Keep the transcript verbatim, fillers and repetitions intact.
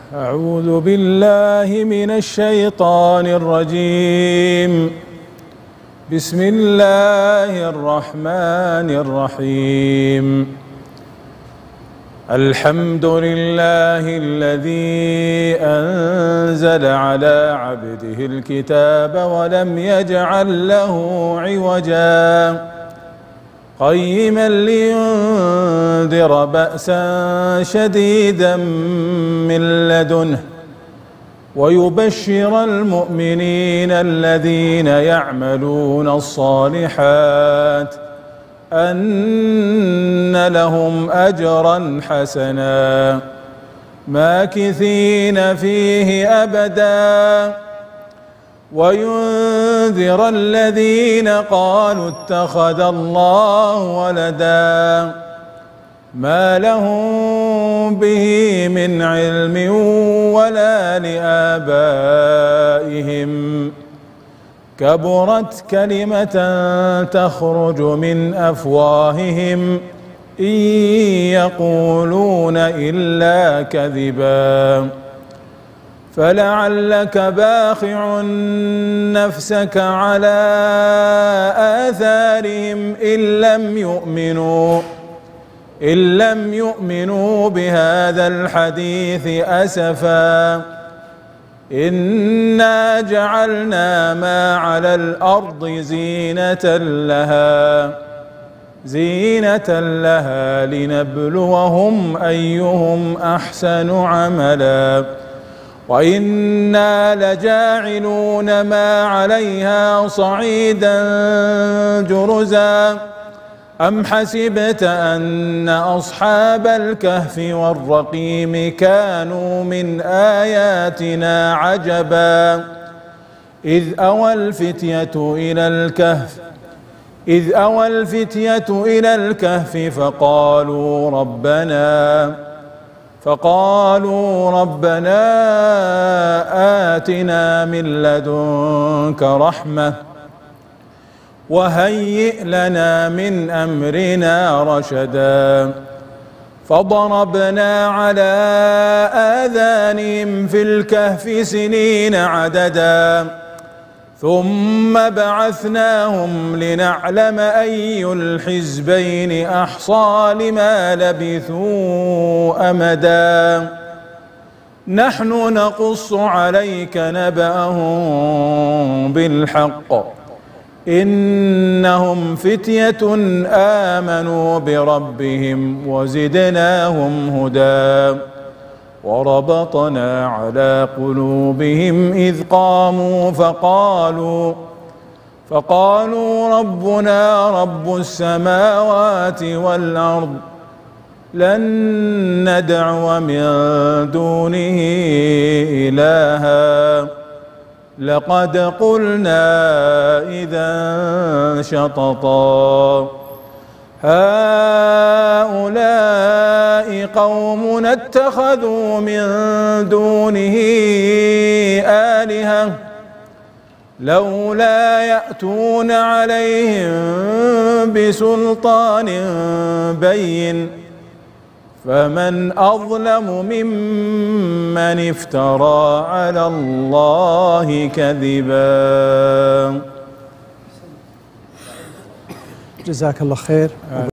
أعوذ بالله من الشيطان الرجيم. بسم الله الرحمن الرحيم. الحمد لله الذي أنزل على عبده الكتاب ولم يجعل له عوجا قيما لينذر بأسا شديدا من لدنه ويبشر المؤمنين الذين يعملون الصالحات أن لهم أجرا حسنا ماكثين فيه أبدا وينذر الذين قالوا اتخذ الله ولدا ما لهم به من علم ولا لآبائهم كبرت كلمة تخرج من أفواههم إن يقولون إلا كذبا فلعلك باخع نفسك على آثارهم إن لم يؤمنوا إن لم يؤمنوا بهذا الحديث أسفا إنا جعلنا ما على الأرض زينة لها زينة لها لنبلوهم أيهم أحسن عملا وإنا لجاعلون ما عليها صعيدا جرزا أم حسبت أن أصحاب الكهف والرقيم كانوا من آياتنا عجبا إذ أوى الفتية إلى الكهف إذ أوى الفتية إلى الكهف فقالوا ربنا فقالوا ربنا آتنا من لدنك رحمة وهيئ لنا من أمرنا رشدا فضربنا على آذانهم في الكهف سنين عددا ثم بعثناهم لنعلم أي الحزبين أحصى لما لبثوا أمدا نحن نقص عليك نبأهم بالحق إنهم فتية آمنوا بربهم وزدناهم هدى وربطنا على قلوبهم إذ قاموا فقالوا فقالوا ربنا رب السماوات والأرض لن ندعو من دونه إلها لقد قلنا إذا شططا هؤلاء قوم اتخذوا من دونه آلهة لولا يأتون عليهم بسلطان بين فمن أظلم ممن افترى على الله كذبا. جزاك الله خير.